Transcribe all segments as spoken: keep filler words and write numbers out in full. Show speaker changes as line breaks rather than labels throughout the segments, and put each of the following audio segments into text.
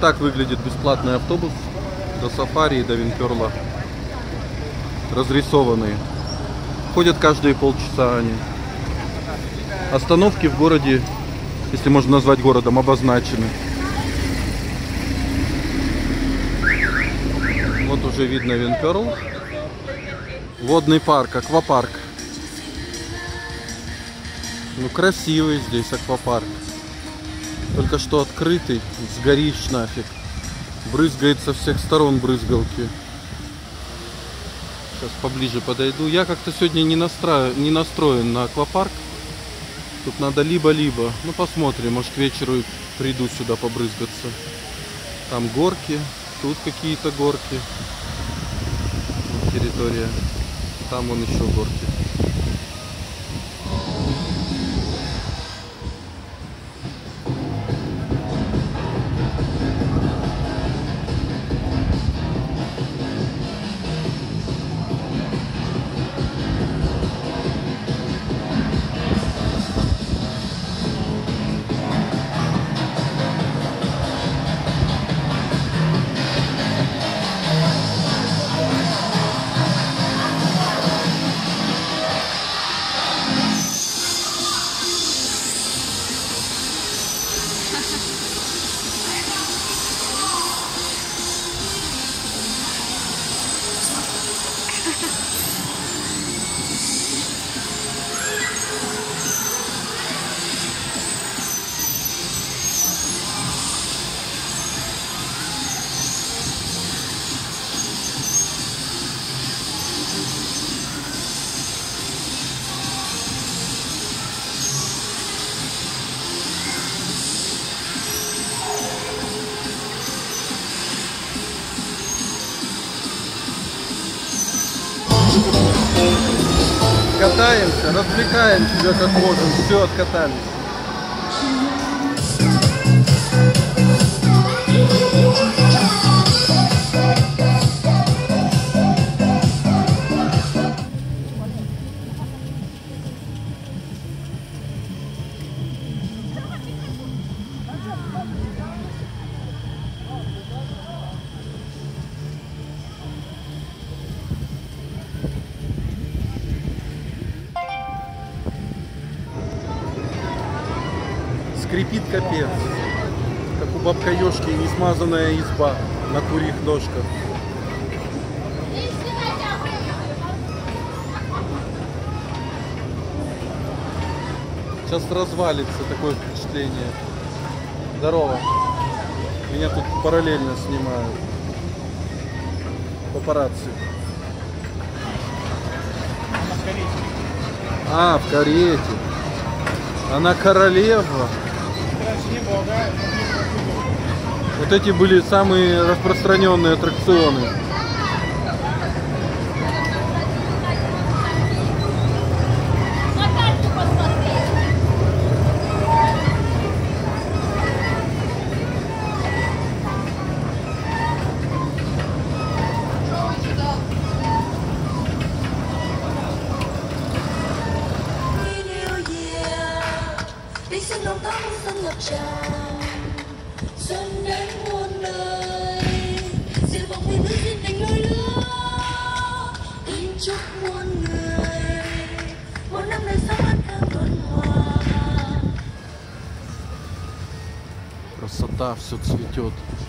так выглядит бесплатный автобус до Сафари и до Винперла. Разрисованные. Ходят каждые полчаса они. Остановки в городе, если можно назвать городом, обозначены. Вот уже видно Винперл. Водный парк, аквапарк. Ну, красивый здесь аквапарк. Только что открытый, сгоришь нафиг. Брызгает со всех сторон брызгалки. Сейчас поближе подойду. Я как-то сегодня не, настроен, не настроен на аквапарк. Тут надо либо-либо. Ну, посмотрим, может к вечеру приду сюда побрызгаться. Там горки, тут какие-то горки. Вот территория. Там вон еще горки. Катаемся, развлекаем себя как можем. Все, откатались. Скрипит капец, как у бабка-ёшки несмазанная изба на курьих ножках. Сейчас развалится, такое впечатление. Здорово. Меня тут параллельно снимают. Папарацци. А, в карете. Она королева. Вот эти были самые распространенные аттракционы. Красота, все цветет.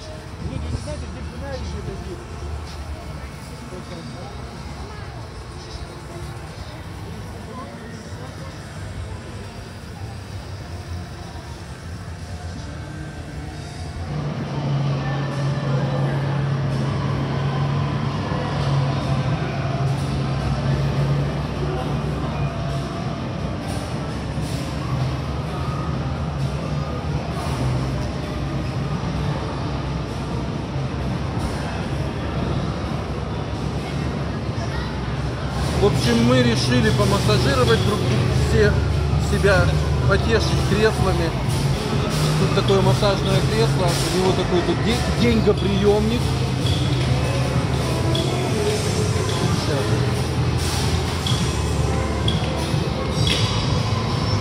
В общем, мы решили помассажировать друг все себя, потешить креслами. Тут такое массажное кресло, у него такой тут деньгоприемник.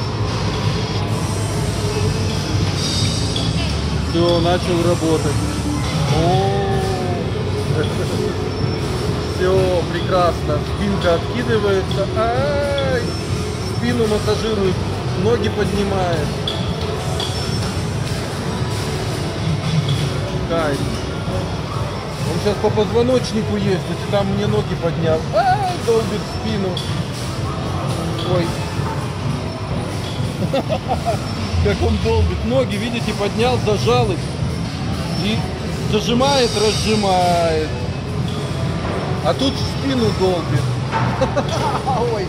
Все, начал работать. Все прекрасно. Спинка откидывается. Ай! Спину массажирует, ноги поднимает. Кайф. Он сейчас по позвоночнику ездит, и там мне ноги поднял. Ай, долбит спину. Ой. Как он долбит. Ноги, видите, поднял, зажал их. И зажимает, разжимает. А тут спину долбит. Ой.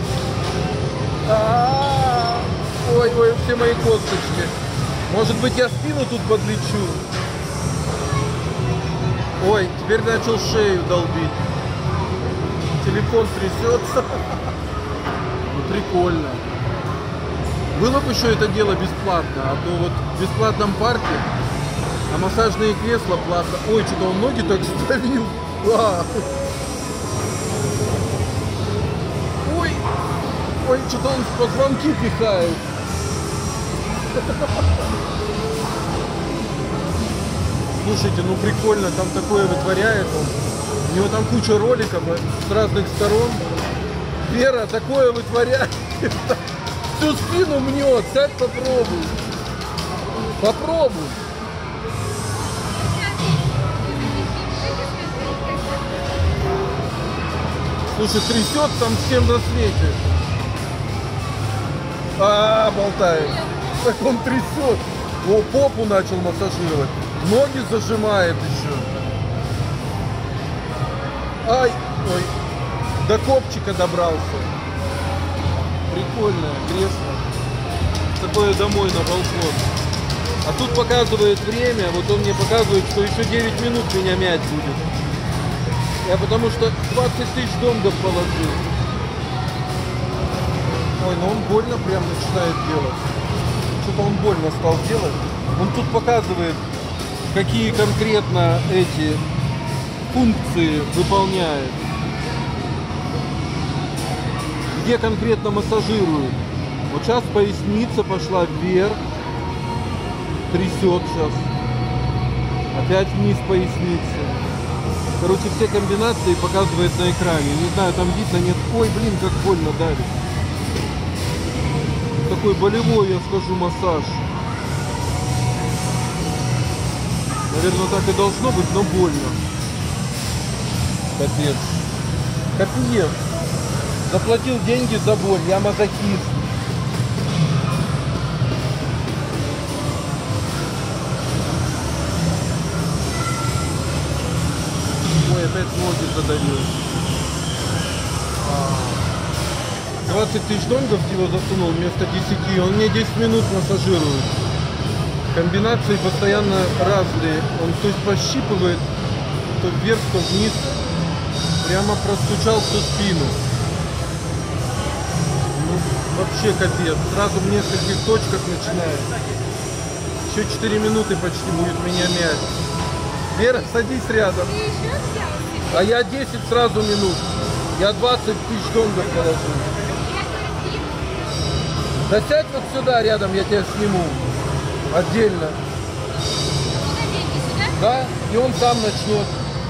Ой, ой, все мои косточки. Может быть, я спину тут подлечу. Ой, теперь начал шею долбить. Телефон трясется. Ну, прикольно. Было бы еще это дело бесплатно, а то вот в бесплатном парке, а массажные кресла платно. Ой, что-то он ноги так сдавил. А. Ой, ой, что-то он в позвонки пихает. Слушайте, ну прикольно, там такое вытворяет он. У него там куча роликов с разных сторон. Вера такое вытворяет. Всю спину мнет. Сядь, попробуй. Попробуй. Слушай, трясет там всем на свете. А, болтает. Так он трясет. О, попу начал массажировать. Ноги зажимает еще. Ай, ой. До копчика добрался. Прикольное кресло. Такое домой на балкон. А тут показывает время. Вот он мне показывает, что еще девять минут меня мять будет. Я потому что двадцать тысяч донгов положил. Ой, ну он больно прям начинает делать. Что-то он больно стал делать. Он тут показывает, какие конкретно эти функции выполняет. Где конкретно массажирует. Вот сейчас поясница пошла вверх. Трясет сейчас. Опять вниз поясница. Короче, все комбинации показывает на экране. Не знаю, там видно, нет. Ой, блин, как больно давит. Такой болевой, я скажу, массаж. Наверное, так и должно быть, но больно. Капец. Капец. Заплатил деньги за боль, я мазохист. Ой, опять ноги задавил. двадцать тысяч донгов его засунул вместо десяти. Он мне десять минут массажирует. Комбинации постоянно разные. Он то есть пощипывает, то вверх, то вниз. Прямо простучал всю спину. Ну, вообще капец. Сразу в нескольких точках начинает. Еще четыре минуты почти будет меня мять. Вера, садись рядом. А я десять сразу минут. Я двадцать тысяч донгов положил. Да сядь вот сюда рядом, я тебя сниму. Отдельно. Да, и он сам начнет.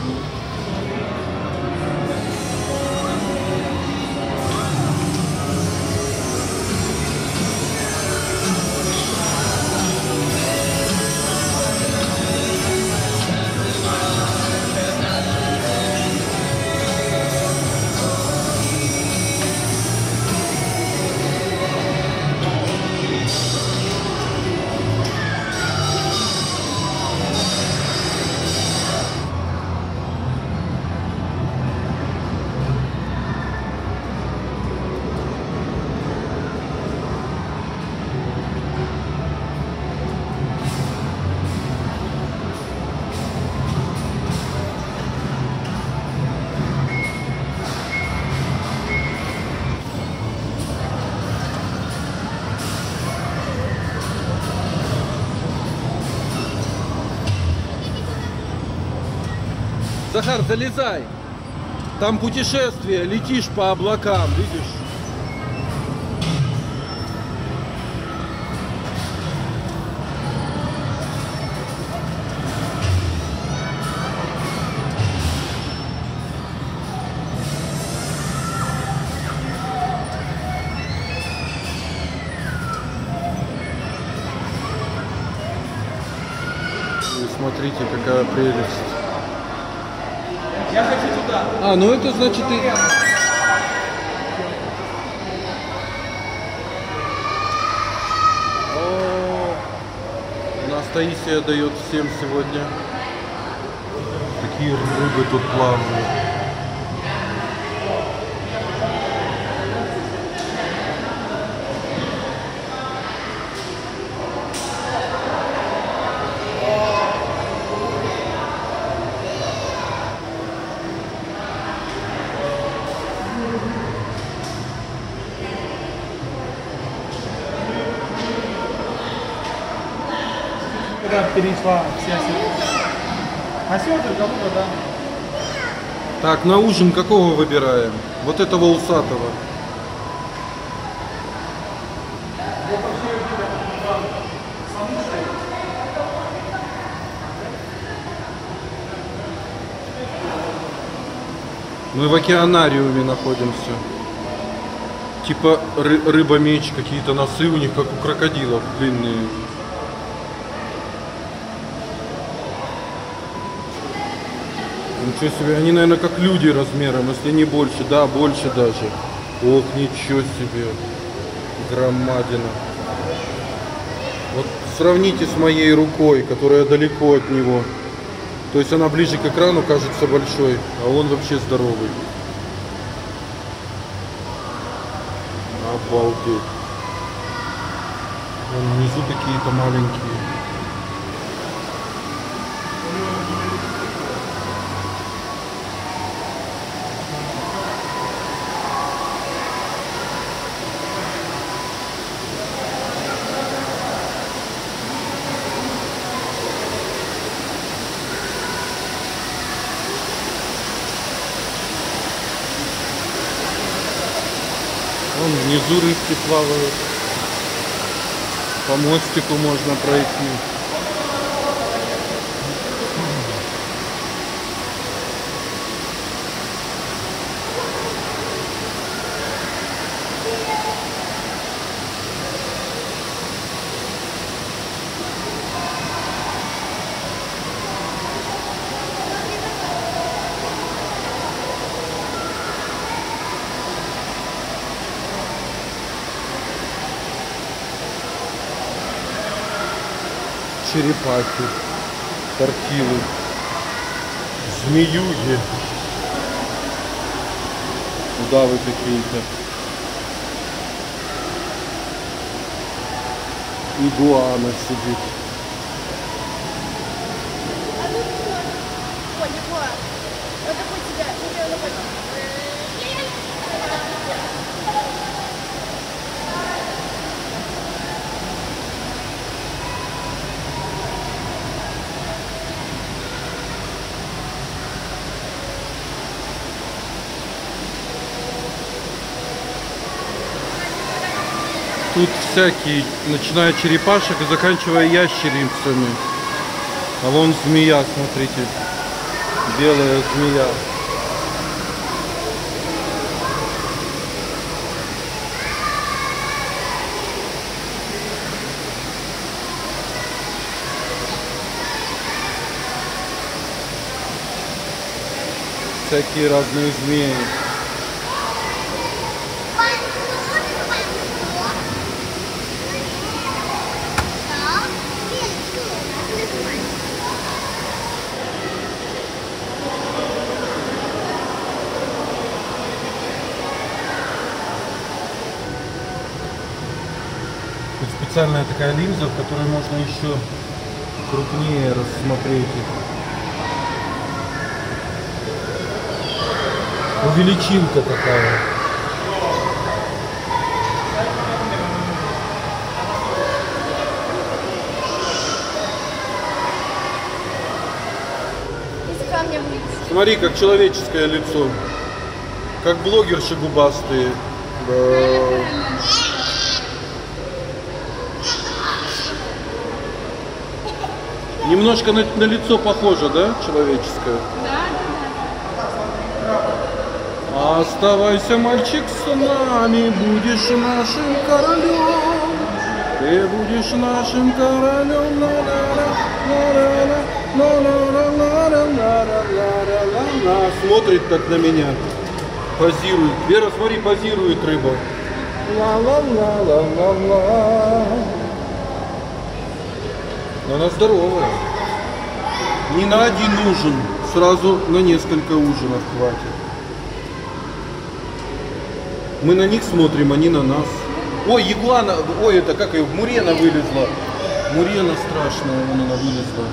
Захар, залезай. Там путешествие, летишь по облакам, видишь? Смотрите, какая прелесть.
Я хочу туда.
А, ну это значит и... О, у нас Таисия дает всем сегодня. Какие рыбы тут плавают.
Когда перешла вся ситуация. Осетр кому-то, да?
Так, на ужин какого выбираем? Вот этого усатого. Мы в океанариуме находимся. Типа ры рыба-меч, какие-то носы у них, как у крокодилов, длинные. Ничего себе, они, наверное, как люди размером, если не больше, да, больше даже. Ох, ничего себе, громадина. Вот сравните с моей рукой, которая далеко от него. То есть она ближе к экрану кажется большой, а он вообще здоровый. Обалдеть. Вон внизу какие-то маленькие. Вон внизу рыбки плавают. По мостику можно пройти. Черепахи, тортилы, змеюги, удавы какие-то, игуана сидит. Тут всякие, начиная от черепашек и заканчивая ящерицами. А вон змея, смотрите. Белая змея. Всякие разные змеи. Специальная такая линза, в которой можно еще крупнее рассмотреть их. Увеличилка такая. Смотри, как человеческое лицо. Как блогерши губастые. Да. Немножко на, на лицо похоже, да, человеческое?
Да, да,
да. Оставайся, мальчик, с нами, будешь нашим королем. Ты будешь нашим королем. Ла-ла-ла, ла-ла-ла. Ла-ла-ла-ла-ла-ла-ла-ла. Смотрит так на меня. Позирует. Вера, смотри, позирует рыба. Ла-ла-ла-ла-ла-ла. Но она здоровая. Не на один ужин. Сразу на несколько ужинов хватит. Мы на них смотрим, они на нас. Ой, игуана, ой, это как ее, мурена вылезла. Мурена страшная, вон она вылезла.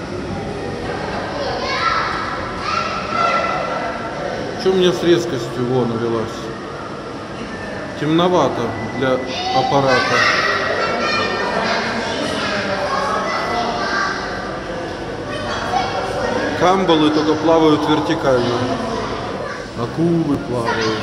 Что у меня с резкостью, вон, навелась? Темновато для аппарата. Камбалы только плавают вертикально. Акулы плавают.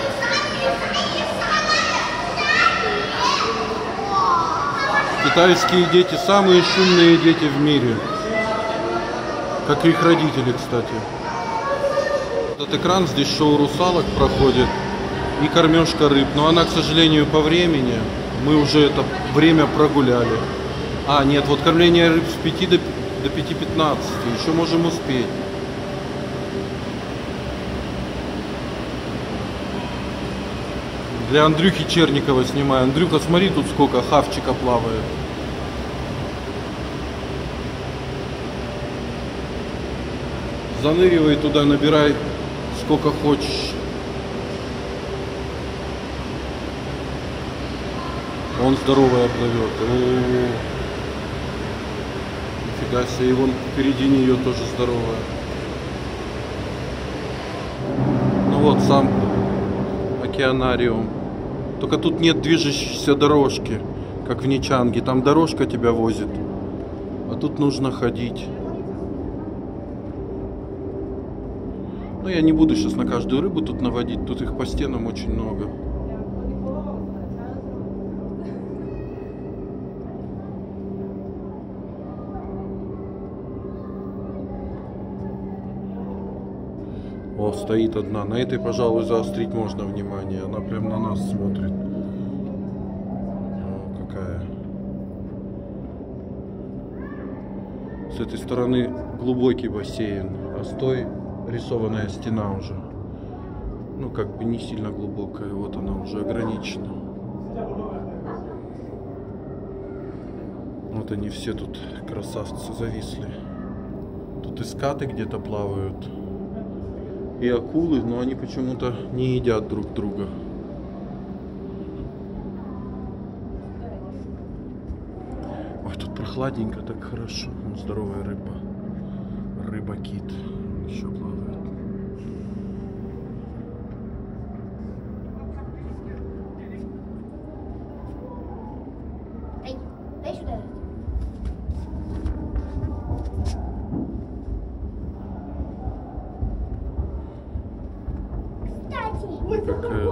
Китайские дети самые шумные дети в мире. Как и их родители, кстати. Этот экран, здесь шоу русалок проходит и кормежка рыб. Но она, к сожалению, по времени. Мы уже это время прогуляли. А, нет, вот кормление рыб с пяти до пяти пятнадцати. Еще можем успеть. Для Андрюхи Черникова снимаю. Андрюха, смотри, тут сколько хавчика плавает. Заныривай туда, набирай сколько хочешь. Он здоровый плывет. О-о-о. Нифига себе, и вон впереди нее тоже здоровая. Ну вот сам океанариум. Только тут нет движущейся дорожки, как в Ничанге. Там дорожка тебя возит, а тут нужно ходить. Но я не буду сейчас на каждую рыбу тут наводить. Тут их по стенам очень много. О, стоит одна. На этой, пожалуй, заострить можно внимание. Она прям на нас смотрит. О, какая. С этой стороны глубокий бассейн, а с той рисованная стена уже. Ну, как бы не сильно глубокая. Вот она уже ограничена. Вот они все тут, красавцы, зависли. Тут и скаты где-то плавают. И акулы, но они почему-то не едят друг друга. Ой, тут прохладненько, так хорошо. Вон здоровая рыба. Рыба-кит еще плавает.
Дай, дай сюда.
Какая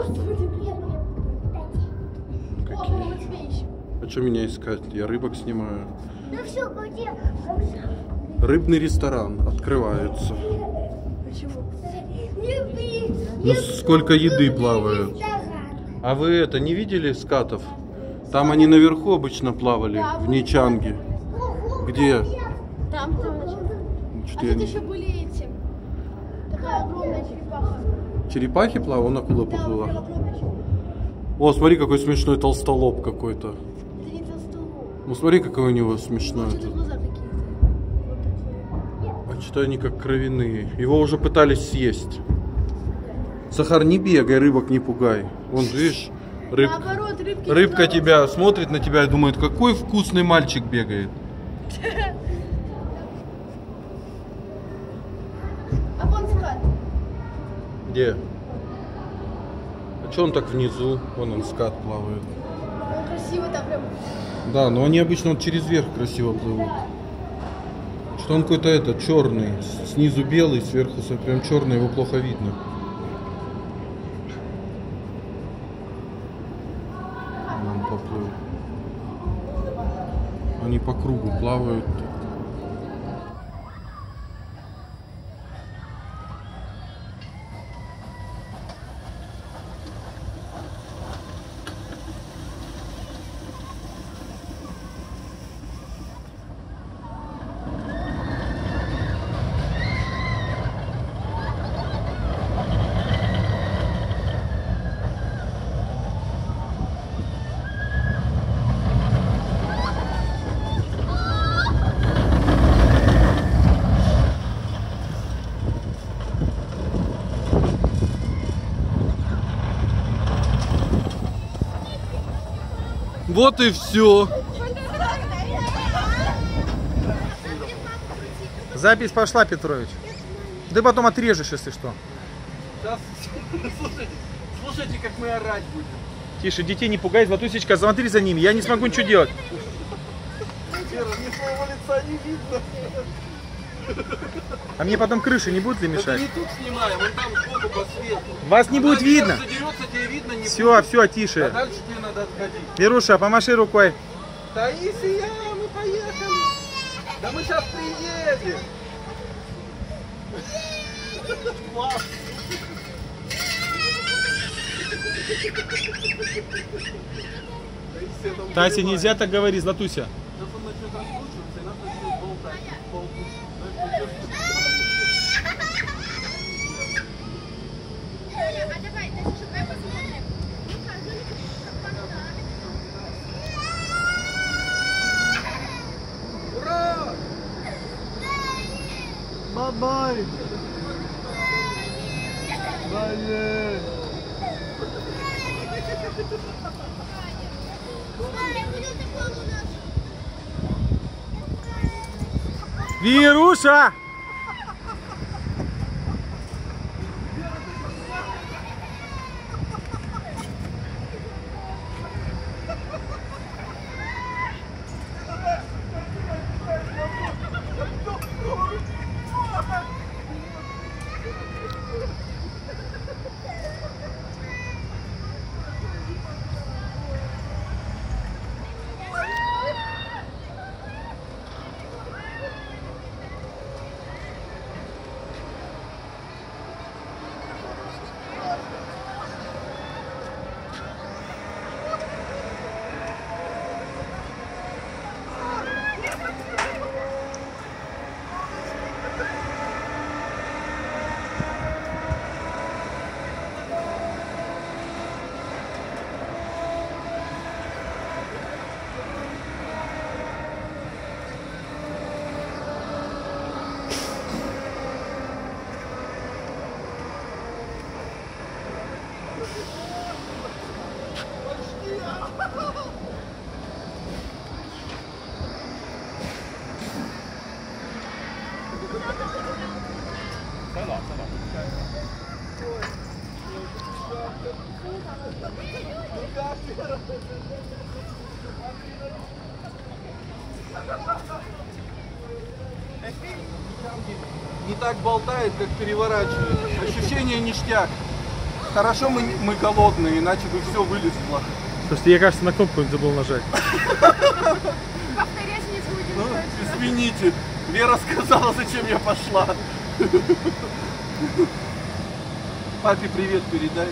Какие? А что меня искать? Я рыбок снимаю.
Ну все, где?
Рыбный ресторан открывается.
Почему?
Ну сколько еды плавает. А вы это не видели скатов? Там они наверху обычно плавали,
Да,
в Ничанге. Где?
Там, там, значит.
Что
А
я
тут
не-
еще были эти. Такая огромная черепаха.
Черепахи плавал, он откуда
Да, прям
поплыла?
огромная черепаха.
О, смотри, какой смешной толстолоб какой-то.
Это не толстолоб.
Ну смотри, какой у него смешной.
Что-то
тут.
глаза какие-то. Вот
А что они как кровяные. Его уже пытались съесть. Сахар, не бегай, рыбок не пугай. Вон, видишь, рыб...
Наоборот, рыбки.
рыбка
не
тебя смотрит на тебя и думает, какой вкусный мальчик бегает.
А вон скат.
Где? А что он так внизу? Вон он, скат плавает.
Он красиво там прям.
Да, но они обычно вот через верх красиво плывут. Что он какой-то этот черный, снизу белый, сверху прям черный, его плохо видно. Он поплыл. Они по кругу плавают. Вот и все.
Запись пошла, Петрович. Ты потом отрежешь, если что.
Сейчас, слушайте, слушайте, как мы орать будем.
Тише, детей не пугай, Златусечка, смотри за ними, я не смогу ничего делать.
Вера, мне своего лица не видно.
А мне потом крыши не будет ли
Это
мешать?
не тут снимаем, вон там сбоку по свету.
Вас не будет
Когда Вера
видно.
задерется, тебе видно не
Все,
будет.
все,
А
тише.
дальше тебе надо отходить.
Веруша, помаши рукой.
Таисия, мы поехали. Да мы сейчас приедем. Класс. Таисия там
Тася,
заливает.
нельзя так говорить, Златуся.
Сейчас он начнет раскручиваться, и нам начнет болтать. Болтушки.
А давай, Даша, давай посмотрим.
Ура! Бабай! Бай!
Веруша!
Не так болтает, как переворачивает. Ощущение ништяк. Хорошо мы, мы голодные, иначе бы все вылезло.
Слушайте, я, кажется, на кнопку забыл нажать.
Повторять не будем.
Ну, извините, Вера сказала, зачем я пошла. Папе привет передай.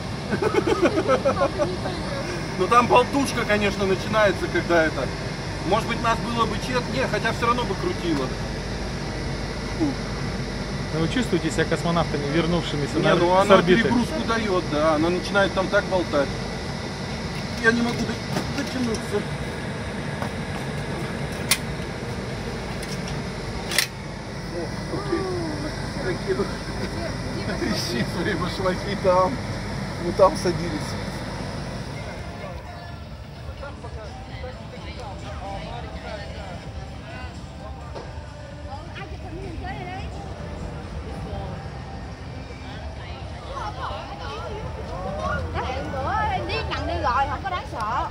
Ну там болтушка, конечно, начинается, когда это... Может быть, нас было бы чет... Не, хотя все равно бы крутило. Фу.
Ну, вы чувствуете себя космонавтами, вернувшимися
Не,
на,
ну
с
она
орбиты?
перегрузку дает, да. Она начинает там так болтать. Я не могу до- дотянуться. О, окей. Такие вот трещи свои башмаки там. Мы там садились.
Hẹn bữa em đi nặng đi rồi, không có đáng sợ.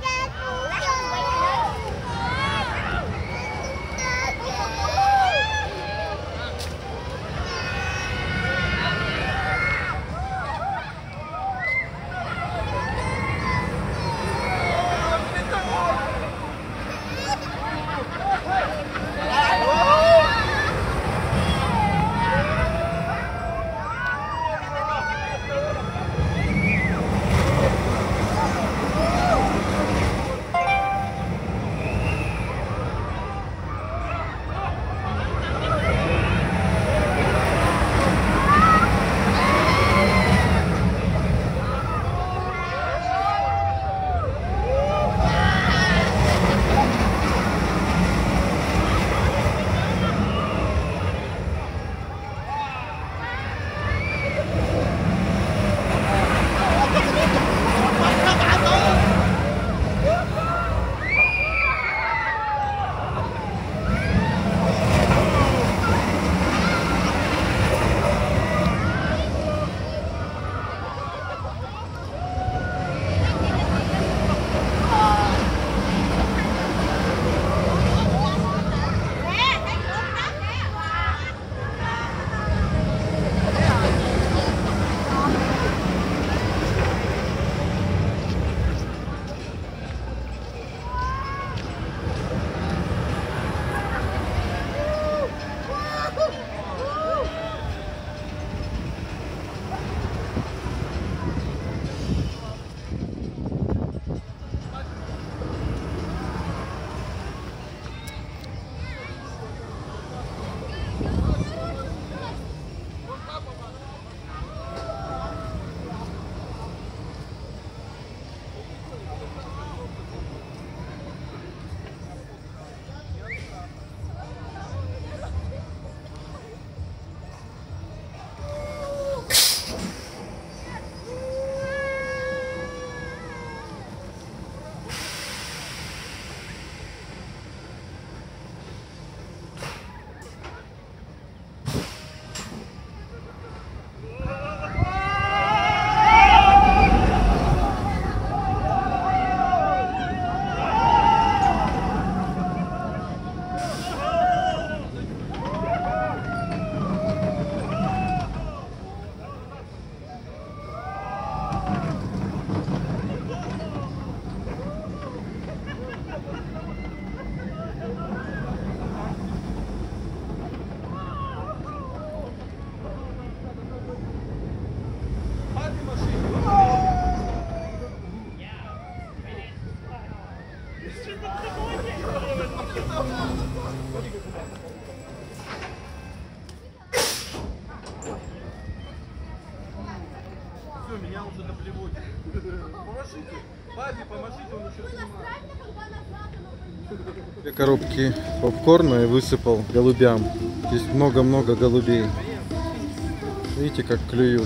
Все, меня уже доплевать. Помашите. Папе, помашите, он еще снимает. Две коробки попкорна и высыпал голубям. Здесь много-много голубей. Видите, как клюют.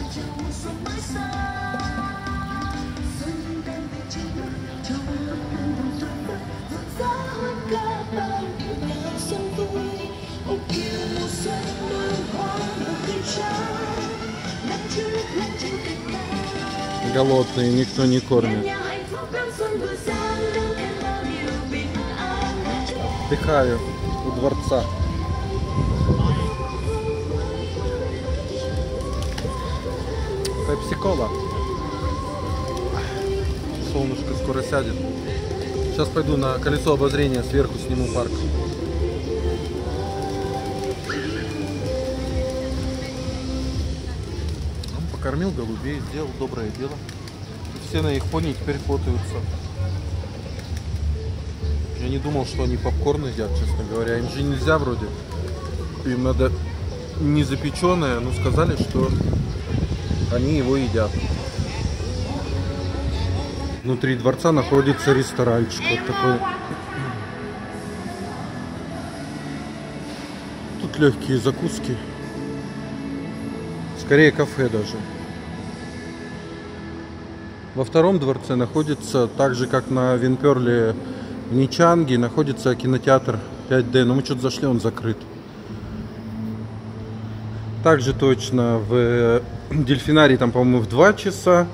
Голодные, никто не кормит. Отдыхаю у дворца. Пепси-кола. Солнышко скоро сядет. Сейчас пойду на колесо обозрения, сверху сниму парк. Покормил голубей, сделал доброе дело. И все на их фоне теперь фотаются. Я не думал, что они попкорн едят, честно говоря. Им же нельзя вроде. Им надо не запеченное, но сказали, что они его едят. Внутри дворца находится ресторанчик. Вот такой. Тут легкие закуски. Скорее кафе даже. Во втором дворце находится, так же как на Винперле в Ничанге, находится кинотеатр пять дэ. Но мы что-то зашли, он закрыт. Также точно в Дельфинарии, там, по-моему, в два часа.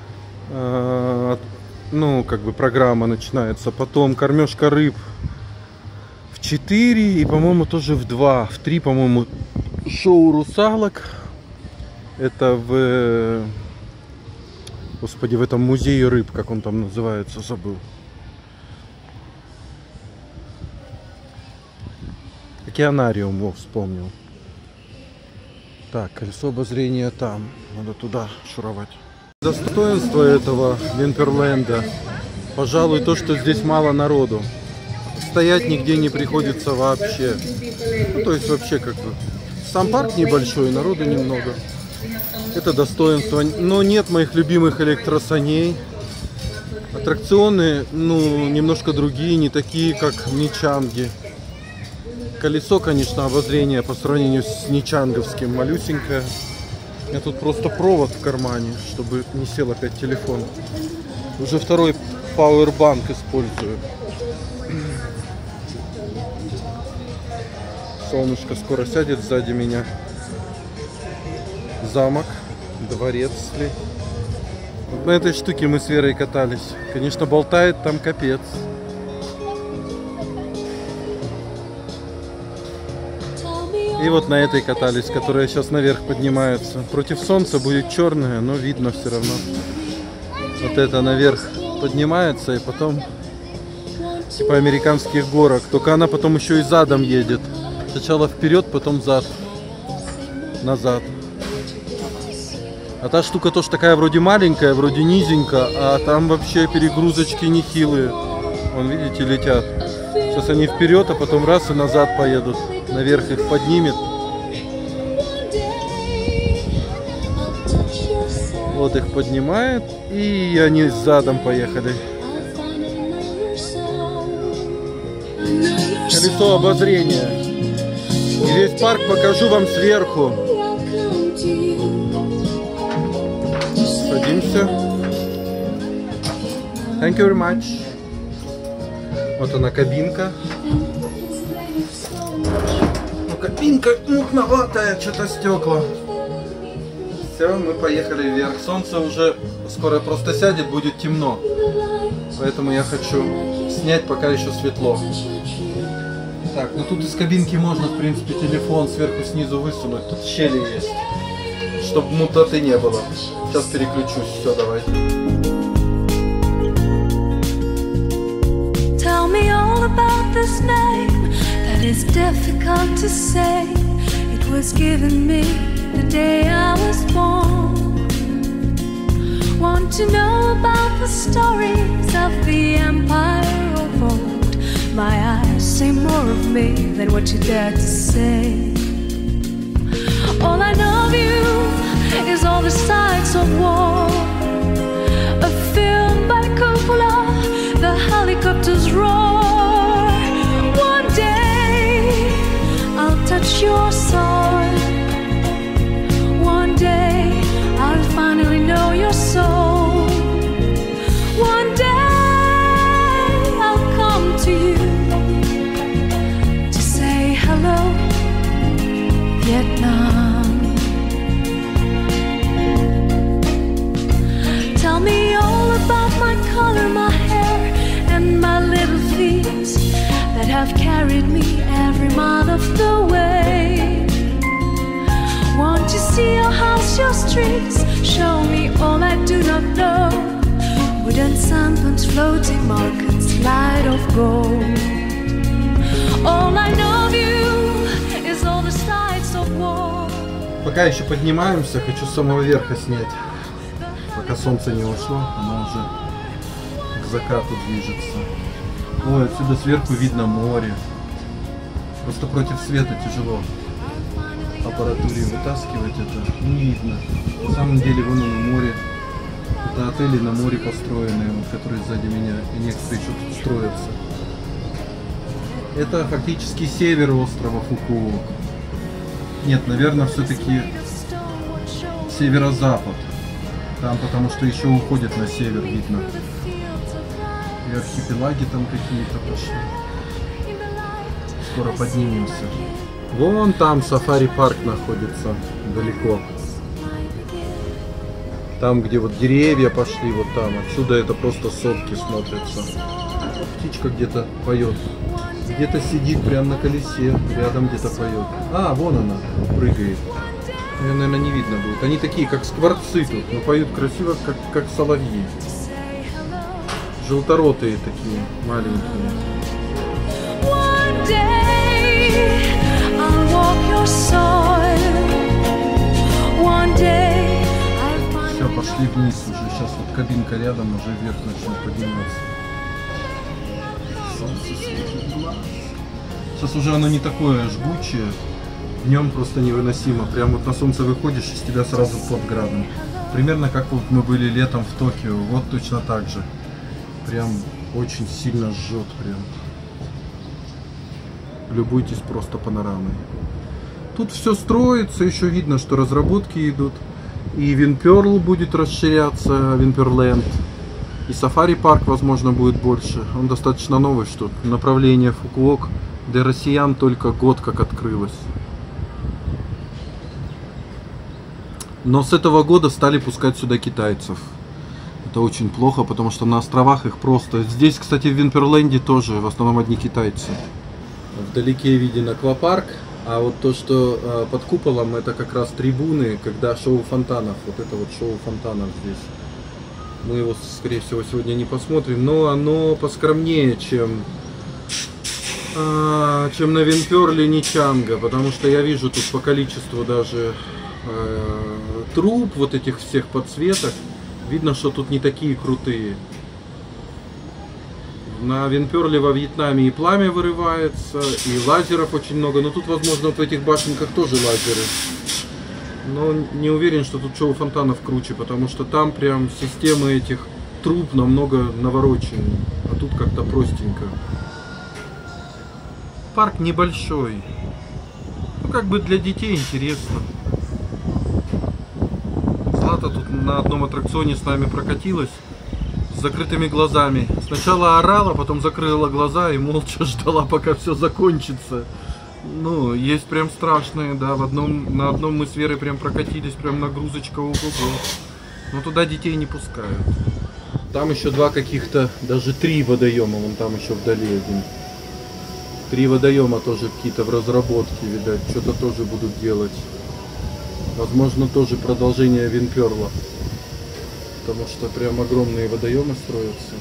Ну, как бы программа начинается. Потом кормежка рыб в четыре и, по-моему, тоже в два. В три, по-моему, шоу русалок. Это в, господи, в этом музее рыб, как он там называется, забыл. Океанариум, во, вспомнил. Так, колесо обозрения там, надо туда шуровать. Достоинство этого Винперленда, пожалуй, то, что здесь мало народу. Стоять нигде не приходится вообще. Ну, то есть вообще как бы сам парк небольшой, народу немного. Это достоинство. Но нет моих любимых электросаней. Аттракционы, ну, немножко другие, не такие, как в Ничанге. Колесо, конечно, обозрение по сравнению с ничанговским малюсенькое. У меня тут просто провод в кармане, чтобы не сел опять телефон. Уже второй пауэрбанк использую. Солнышко скоро сядет сзади меня. Замок, дворец ли. На этой штуке мы с Верой катались. Конечно, болтает там капец. И вот на этой катались, которая сейчас наверх поднимается. Против солнца будет черная, но видно все равно. Вот это наверх поднимается и потом типа американских горок. Только она потом еще и задом едет. Сначала вперед, потом зад. Назад. А та штука тоже такая вроде маленькая, вроде низенькая, а там вообще перегрузочки нехилые. Вон, видите, летят. Сейчас они вперед, а потом раз и назад поедут. Наверх их поднимет. Вот их поднимает, и они задом поехали. Колесо обозрения. И весь парк покажу вам сверху. Садимся. Thank you very much. Вот она, кабинка. Ну, кабинка мутноватая, что-то стекла. Все, мы поехали вверх. Солнце уже скоро просто сядет, будет темно. Поэтому я хочу снять, пока еще светло. Так, ну тут из кабинки можно, в принципе, телефон сверху снизу высунуть. Тут щели есть, чтобы мутоты не было. Сейчас переключусь. Все, давайте.
Tell me all about this name that is difficult to say. It was given me the day I was born. Want to know about the stories of the empire of old. My eyes say more of me than what you dare to say. All I know of you is all the sights of war. of the way. Want to see your house, your streets, show me all I do not know. Wooden sampans, floating markets, light of gold. All I know of you is all the sights of war.
Пока еще поднимаемся, хочу с самого верха снять. Пока солнце не ушло, оно уже к закату движется. Ой, отсюда сверху видно море. Просто против света тяжело аппаратуре вытаскивать это. Не видно. На самом деле вон оно море. Это отели на море построенные, вот, которые сзади меня, и некоторые еще тут строятся. Это фактически север острова Фукуока. Нет, наверное, все-таки северо-запад. Там потому что еще уходит на север, видно. И архипелаги там какие-то пошли. Скоро поднимемся. Вон там сафари-парк находится, далеко. Там, где вот деревья пошли, вот там. Отсюда это просто сопки смотрятся. Вот птичка где-то поет. Где-то сидит прямо на колесе, рядом где-то поет. А, вон она, прыгает. Ее, наверное, не видно будет. Они такие, как скворцы тут, но поют красиво, как, как соловьи. Желторотые такие, маленькие. Все, пошли вниз уже. Сейчас вот кабинка рядом, уже вверх начнет подниматься. Солнце светит глаз. Сейчас уже оно не такое жгучее. Днем просто невыносимо. Прям вот на солнце выходишь, из тебя сразу под градом. Примерно как вот мы были летом в Токио. Вот точно так же. Прям очень сильно жжет прям. Любуйтесь просто панорамой. Тут все строится, еще видно, что разработки идут. И Винперл будет расширяться, Винперленд. И сафари-парк, возможно, будет больше. Он достаточно новый, что направление Фукуок для россиян только год как открылось. Но с этого года стали пускать сюда китайцев. Это очень плохо, потому что на островах их просто... Здесь, кстати, в Винперленде тоже в основном одни китайцы. Вдалеке виден аквапарк, а вот то, что э, под куполом, это как раз трибуны, когда шоу фонтанов. Вот это вот шоу фонтанов здесь. Мы его, скорее всего, сегодня не посмотрим, но оно поскромнее, чем, э, чем на Винперле Ничанга, потому что я вижу тут по количеству даже э, труб, вот этих всех подсветок, видно, что тут не такие крутые. На Винперле во Вьетнаме и пламя вырывается, и лазеров очень много. Но тут, возможно, вот в этих башенках тоже лазеры. Но не уверен, что тут шоу фонтанов круче, потому что там прям системы этих труб намного навороченные. А тут как-то простенько. Парк небольшой. Ну, как бы для детей интересно. Злата тут на одном аттракционе с нами прокатилась. С закрытыми глазами. Сначала орала, потом закрыла глаза и молча ждала, пока все закончится. Ну, есть прям страшные, да, в одном, на одном мы с Верой прям прокатились, прям нагрузочка, ого-го. Но туда детей не пускают. Там еще два каких-то, даже три водоема, вон там еще вдали один. Три водоема тоже какие-то в разработке, видать, что-то тоже будут делать. Возможно, тоже продолжение Винперла. Потому что прям огромные водоемы строятся.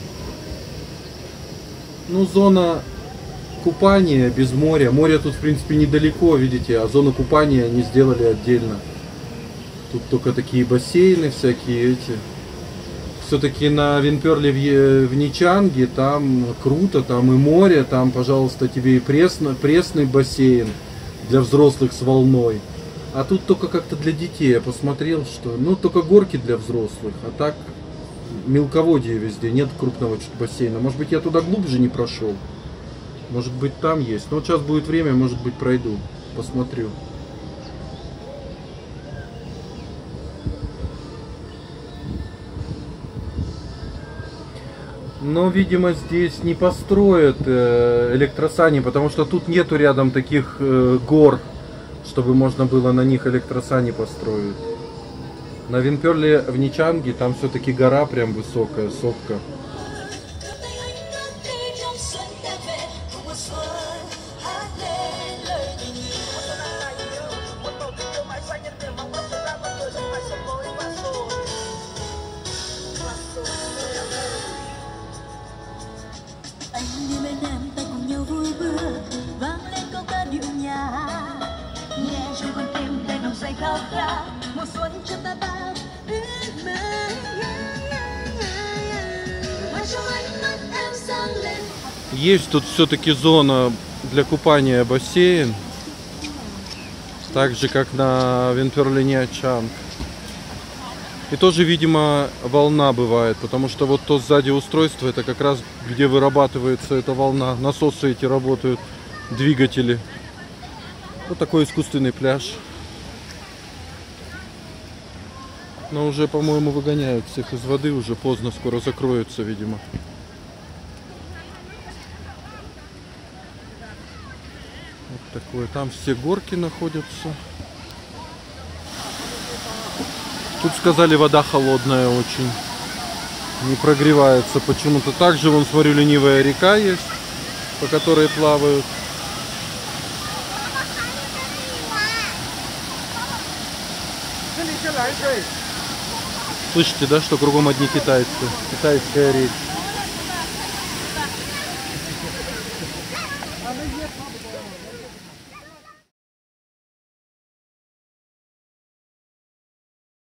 Ну, зона купания без моря. Море тут, в принципе, недалеко, видите, а зону купания они сделали отдельно. Тут только такие бассейны всякие эти. Все-таки на Винперле в, в Ничанге там круто, там и море, там, пожалуйста, тебе и пресно, пресный бассейн для взрослых с волной. А тут только как-то для детей. Я посмотрел, что... Ну, только горки для взрослых. А так мелководье везде. Нет крупного чуть бассейна. Может быть, я туда глубже не прошел. Может быть, там есть. Но вот сейчас будет время, может быть, пройду. Посмотрю. Но, видимо, здесь не построят электросани, потому что тут нету рядом таких гор, чтобы можно было на них электросани построить. На Винперле в Ничанге там все-таки гора прям высокая, сопка.
สนจะแบบแบบอื่นไหม
Есть тут все-таки зона для купания, бассейн. Так же, как на Винперлине Чанг. И тоже, видимо, волна бывает, потому что вот то сзади устройство, это как раз где вырабатывается эта волна. Насосы эти работают, двигатели. Вот такой искусственный пляж. Но уже, по-моему, выгоняют всех из воды, уже поздно, скоро закроются, видимо. Вот такое. Там все горки находятся. Тут сказали, вода холодная очень. Не прогревается почему-то. Также, вон, смотрю, ленивая река есть, по которой плавают. Слышите, да, что кругом одни китайцы? Китайская речь.